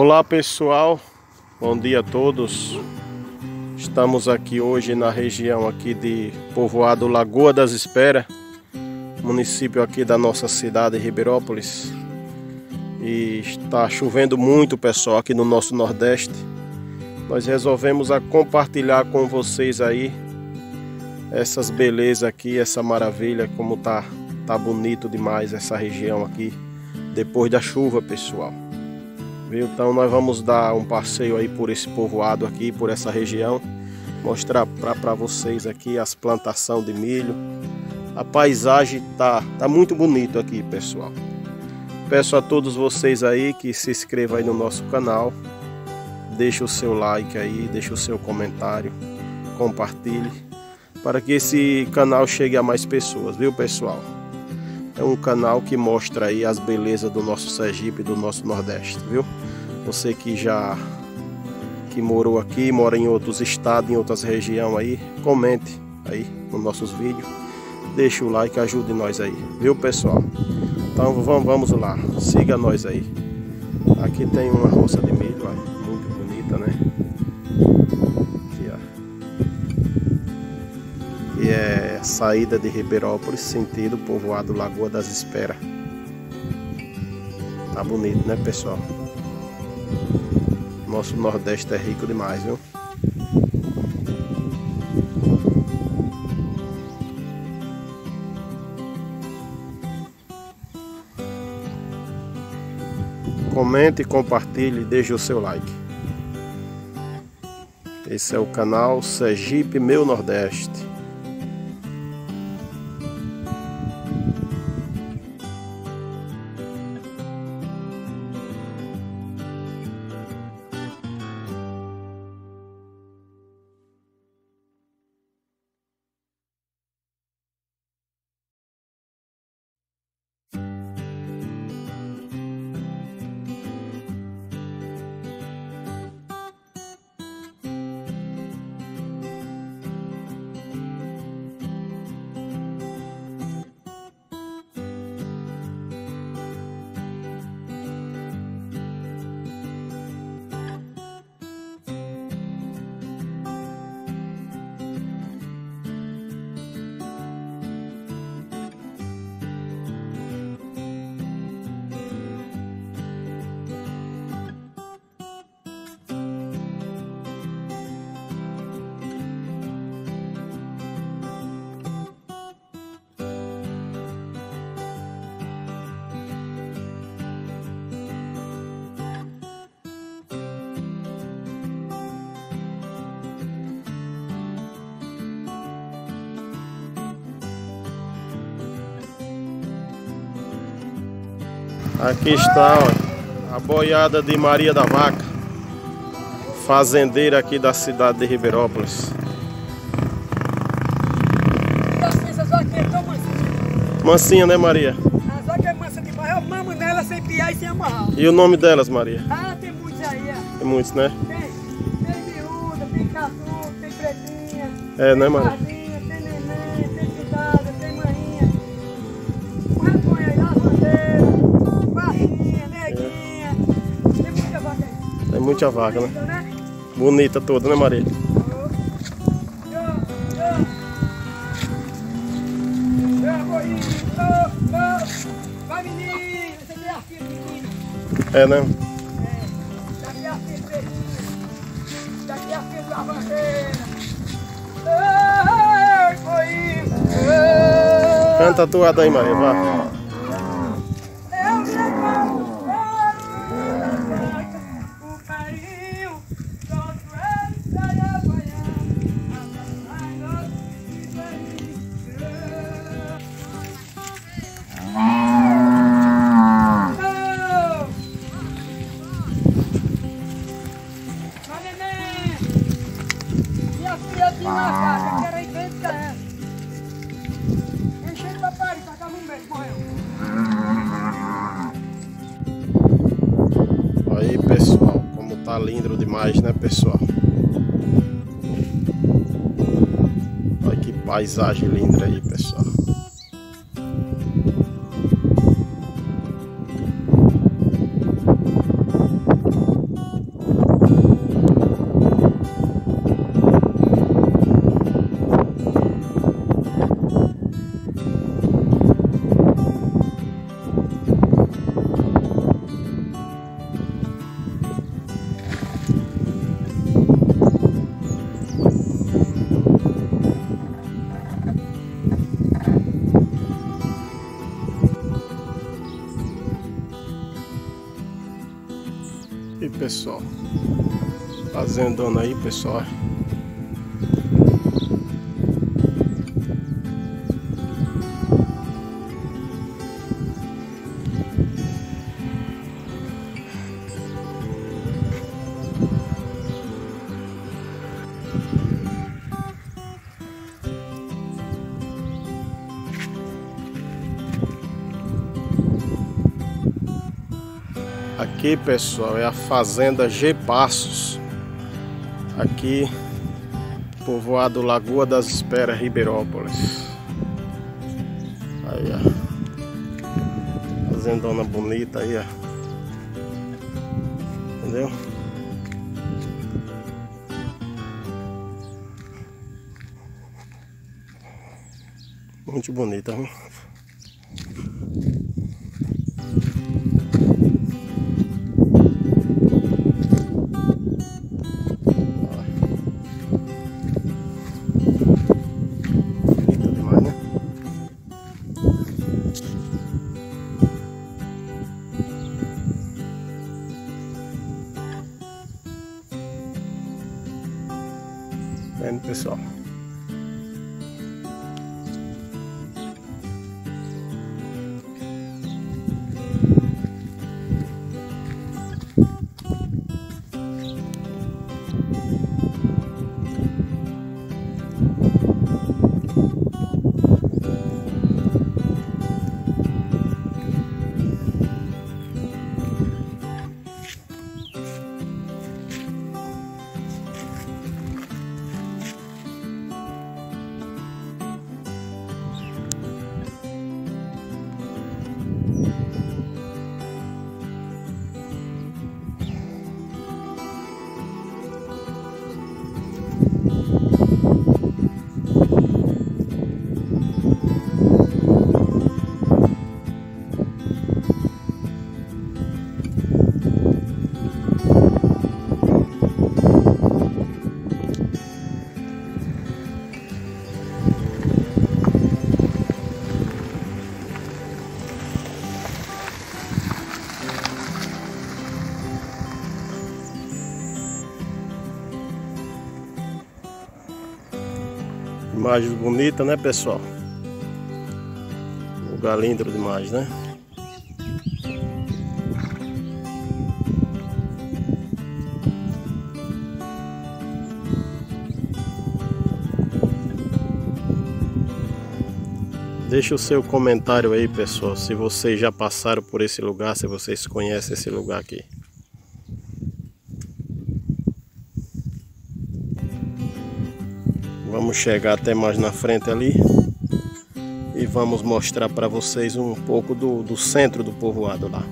Olá pessoal, bom dia a todos. Estamos aqui hoje na região aqui de povoado Lagoa das Esperas, município aqui da nossa cidade Ribeirópolis. E está chovendo muito, pessoal, aqui no nosso Nordeste. Nós resolvemos compartilhar com vocês aí essas belezas aqui, essa maravilha, como tá bonito demais essa região aqui depois da chuva, pessoal. Viu? Então nós vamos dar um passeio aí por esse povoado aqui, por essa região, mostrar para vocês aqui as plantações de milho. A paisagem tá muito bonito aqui, pessoal. Peço a todos vocês aí que se inscrevam aí no nosso canal, deixe o seu like aí, deixe o seu comentário, compartilhe, para que esse canal chegue a mais pessoas, viu, pessoal? É um canal que mostra aí as belezas do nosso Sergipe, do nosso Nordeste, viu? Você que morou aqui, mora em outros estados, em outras regiões aí, comente aí nos nossos vídeos, deixe o like, ajude nós aí, viu, pessoal? Então vamos lá, siga nós aí. Aqui tem uma roça de milho, ó, muito bonita, né? Aqui, ó. E é saída de Ribeirópolis, sentido povoado Lagoa das Esperas. Tá bonito, né, pessoal? Nosso Nordeste é rico demais, viu? Comente, compartilhe e deixe o seu like. Esse é o canal Sergipe Meu Nordeste. Aqui está, ó, a boiada de Maria da Vaca, fazendeira aqui da cidade de Ribeirópolis. Essa vaca é tão mansinha. Mansinha, né, Maria? A vaca é mansa demais, eu mamo nela sem piar e sem amarrar. E o nome delas, Maria? Ah, tem muitos aí, ó. Tem muitos, né? Tem miúda, tem catu, tem pretinha. É, né, Maria? Tem neném, tem cidade, tem maninha. Põe aí, lavandeira, barrinha, neguinha. Tem muita vaca aí. Tem muita vaca, né? Bonita, né? Bonita toda, né, Maria? Vai, menino! Essa aqui é a filha do menino. É, né? Daqui é a filha do menino. Daqui é a filha da bandeira. Ei, foi. Canta a toada aí, Maria, vá. Eu chegamos o carinho, todo ele sai apanhando, abraçando e feliz. Minha filha tinha uma vaca que era idêntica a essa. Encheu de papai, tacava um mês, morreu. Aí, pessoal, como tá lindo demais, né, pessoal? Olha que paisagem linda aí, pessoal. pessoal. Fazendona aí, pessoal. Aqui, pessoal, é a fazenda G Passos. Aqui, povoado Lagoa das Esperas, Ribeirópolis. Aí, ó. Fazendona bonita aí, ó. Entendeu? Muito bonita, viu? Vendo, pessoal? Imagens bonitas, né, pessoal? Lugar lindo demais, né? Deixa o seu comentário aí, pessoal, se vocês já passaram por esse lugar, se vocês conhecem esse lugar aqui. Vamos chegar até mais na frente ali e vamos mostrar para vocês um pouco do centro do povoado lá.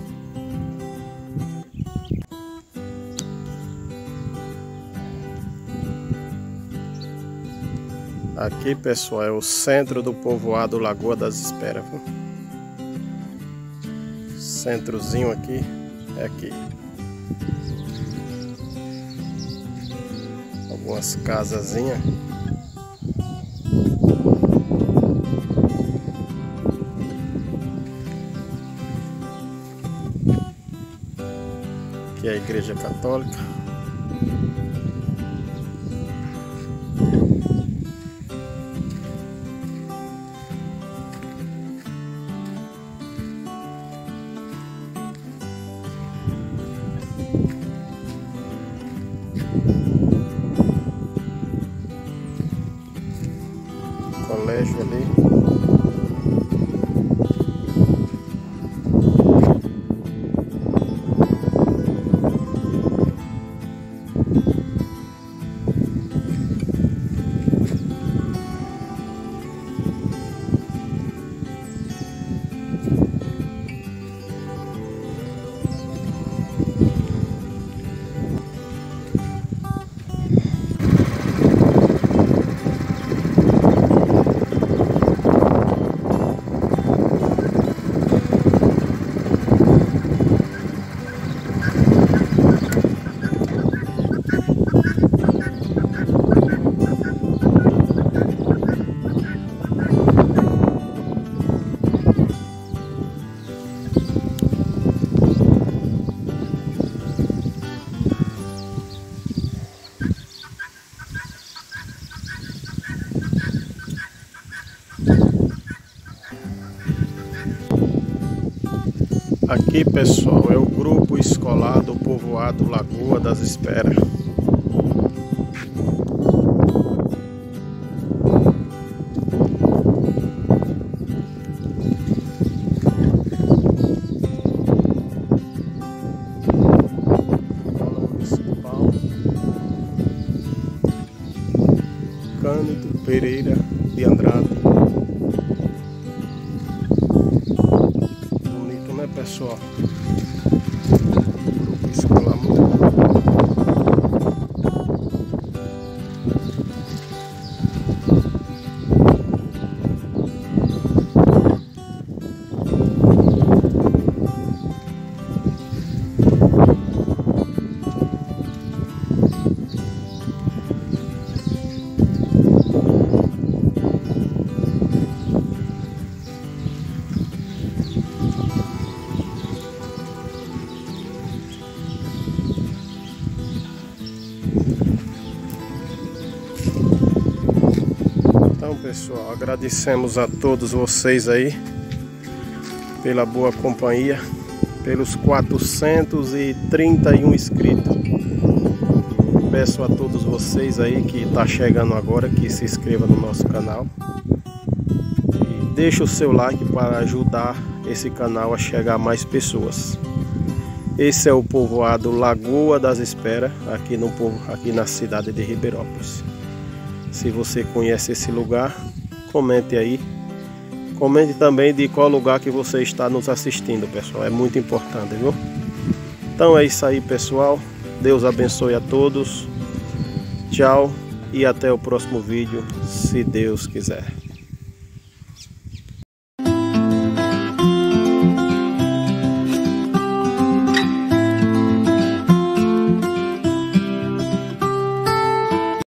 Aqui, pessoal, é o centro do povoado Lagoa das Esperas. Centrozinho aqui é aqui. Algumas casazinhas. Aqui é a Igreja Católica. Colégio ali. Aqui, pessoal, é o grupo escolar do povoado Lagoa das Esperas. Cândido Pereira de Andrade. Bonito, né, pessoal? Grupo escolar muito bom. Então, pessoal, agradecemos a todos vocês aí pela boa companhia, pelos 431 inscritos. Peço a todos vocês aí que está chegando agora que se inscreva no nosso canal e deixe o seu like para ajudar esse canal a chegar a mais pessoas. Esse é o povoado Lagoa das Esperas, aqui na cidade de Ribeirópolis. Se você conhece esse lugar, comente aí. Comente também de qual lugar que você está nos assistindo, pessoal. É muito importante, viu? Então é isso aí, pessoal. Deus abençoe a todos. Tchau e até o próximo vídeo, se Deus quiser.